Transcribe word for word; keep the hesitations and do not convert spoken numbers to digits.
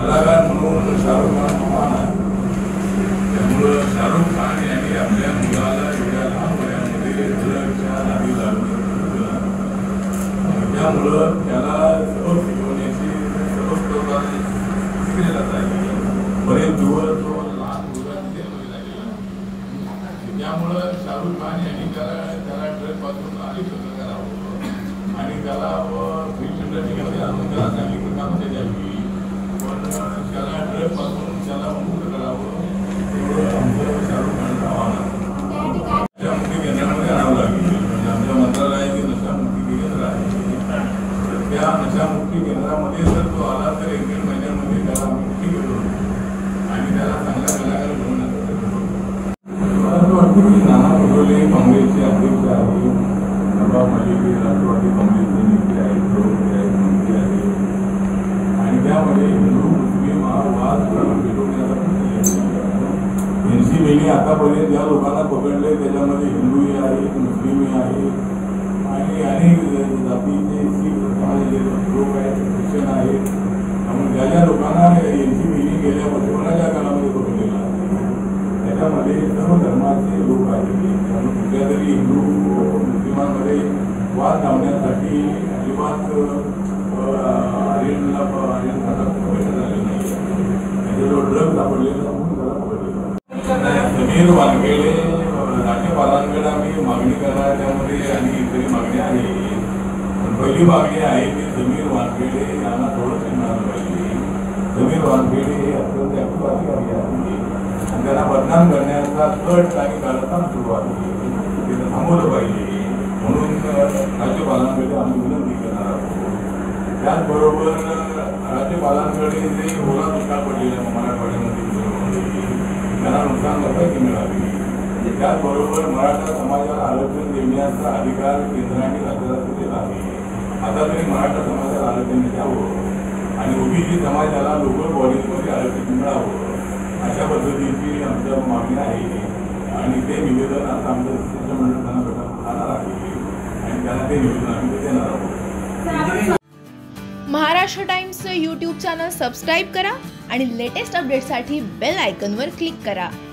कलाकार म्हणून शाहरुख खान महान आहे. त्यामुळं शाहरुख खान यांनी आपल्या मुलाला एवढ्या लहान वयामध्ये ड्रगच्या नादी लागून त्यामुळं त्याला सर्व शिकवण्याची सर्व प्रकार शिकले जात आहे. बरेच दिवस तो लहान मुलांना जेलमध्ये लागलेला. त्यामुळं शाहरुख खान यांनी त्याला त्याला ड्रगपासून अलिप्त करावं आणि त्याला फिल्म इंडस्ट्रीमध्ये आणून त्याला चांगली कामं द्यावी. पण त्याला ड्रगपासून त्याला मुक्त करावं एवढं आमचं शाहरुख खानचं आव्हान आहे. नशामुक्ती केंद्रामध्ये आणावं लागेल. म्हणजे आमच्या मंत्रालयाचे नशामुक्ती केंद्र आहे. त्या नशामुक्ती केंद्रामध्ये जर तो आला तर एक दीड महिन्यामध्ये त्याला मुक्ती घेऊन आणि त्याला चांगल्या कलाकार बनवण्याचा मला असं वाटतं की नाना पटोले काँग्रेसचे अध्यक्ष आहे, नवाब मलिक राष्ट्रवादी काँग्रेसचे नेते आहेत, प्रमुख आहेत, मंत्री आहेत आणि त्यामध्ये हिंदू मुस्लिम हा वाद पेटवण्याचा एनसीबीने आतापर्यंत ज्या लोकांना पकडले त्याच्यामध्ये हिंदूही आहेत, मुस्लिमही आहेत आणि अनेक जातीचे शीख समाजाचे लोक आहेत, ख्रिश्चन आहेत. त्यामुळे ज्या ज्या लोकांना एनसीबीने गेल्या वर्षभराच्या काळामध्ये पकडलेला त्याच्यामध्ये सर्व धर्माचे लोक आहेत. त्यामुळे कुठल्या तरी हिंदू मुस्लिमांमध्ये वाद लावण्यासाठी अजिबात आर्यनला आर्यनला पकडण्यात आलेलं नाही. त्याच्याजवळ ड्रग सापडलेला म्हणून त्याला पकडलेला. समीर वानखेडे राज्यपालांकडे आम्ही मागणी करणार त्यामध्ये आणि इतरही मागणी आहे. पण पहिली मागणी आहे की समीर वानखेडे यांना थोडंसं मिळालं पाहिजे. समीर वानखेडे हे अत्यंत ऍक्टिव्ह अधिकारी आहे आणि त्यांना बदनाम करण्याचा कट आणि कारस्थान सुरू आहे. ते थांबवलं पाहिजे म्हणून राज्यपालांकडे आम्ही विनंती करणार आहोत. त्याचबरोबर राज्यपालांकडे जे ओला दुष्काळ पडलेला मराठवाड्यामध्ये त्यांना नुकसान भरपाई मिळावी. त्याचबरोबर मराठा समाजाला आरक्षण देण्याचा अधिकार केंद्राने राज्याला दिलेला आहे. आता तरी मराठा समाजाला आरक्षण द्यावं आणि ओबीसी समाजाला लोकल बॉडीजमध्ये आरक्षण मिळावं अशा पद्धतीची आमच्या मागणी आहे आणि ते निवेदन आता आमच्या शिष्टमंडळ खाणार आहे आणि त्यांना ते निवेदन आम्ही देणार आहोत. महाराष्ट्र टाइम्सचं यूट्यूब चॅनल सबस्क्राईब करा आणि लेटेस्ट अपडेटसाठी बेल आयकॉनवर क्लिक करा.